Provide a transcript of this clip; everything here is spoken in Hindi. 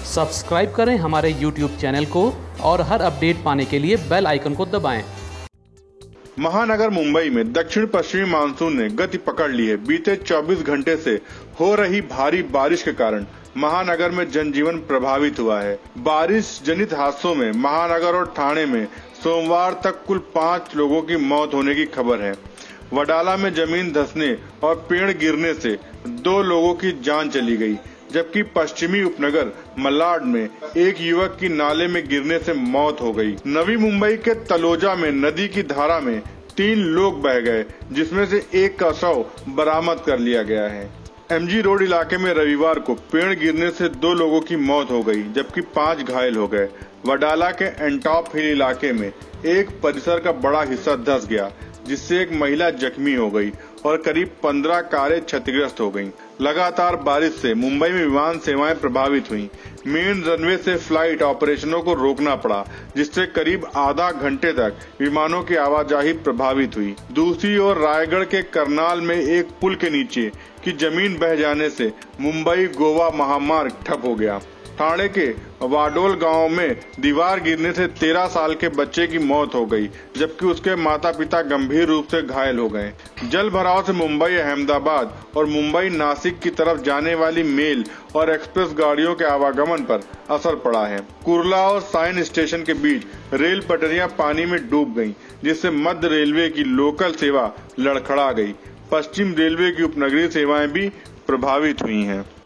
सब्सक्राइब करें हमारे YouTube चैनल को और हर अपडेट पाने के लिए बेल आइकन को दबाएं। महानगर मुंबई में दक्षिण पश्चिमी मानसून ने गति पकड़ ली है। बीते 24 घंटे से हो रही भारी बारिश के कारण महानगर में जनजीवन प्रभावित हुआ है। बारिश जनित हादसों में महानगर और ठाणे में सोमवार तक कुल 5 लोगों की मौत होने की खबर है। वडाला में जमीन धंसने और पेड़ गिरने से 2 लोगों की जान चली गई, जबकि पश्चिमी उपनगर मलाड में एक युवक की नाले में गिरने से मौत हो गई। नवी मुंबई के तलोजा में नदी की धारा में 3 लोग बह गए, जिसमें से एक का शव बरामद कर लिया गया है। MG रोड इलाके में रविवार को पेड़ गिरने से 2 लोगों की मौत हो गई, जबकि 5 घायल हो गए। वडाला के एंटॉप हिल इलाके में एक परिसर का बड़ा हिस्सा धंस गया, जिससे एक महिला जख्मी हो गई और करीब 15 कारें क्षतिग्रस्त हो गईं। लगातार बारिश से मुंबई में विमान सेवाएं प्रभावित हुईं। मेन रनवे से फ्लाइट ऑपरेशनों को रोकना पड़ा, जिससे करीब आधा घंटे तक विमानों की आवाजाही प्रभावित हुई। दूसरी ओर रायगढ़ के करनाल में एक पुल के नीचे की जमीन बह जाने से मुंबई गोवा महामार्ग ठप हो गया। ठाणे के वाडोल गांव में दीवार गिरने से 13 साल के बच्चे की मौत हो गई, जबकि उसके माता पिता गंभीर रूप से घायल हो गए। जल भराव से मुंबई अहमदाबाद और मुंबई नासिक की तरफ जाने वाली मेल और एक्सप्रेस गाड़ियों के आवागमन पर असर पड़ा है। कुर्ला और साइन स्टेशन के बीच रेल पटरियां पानी में डूब गईं, जिससे मध्य रेलवे की लोकल सेवा लड़खड़ा गई। पश्चिम रेलवे की उपनगरीय सेवाएं भी प्रभावित हुई हैं।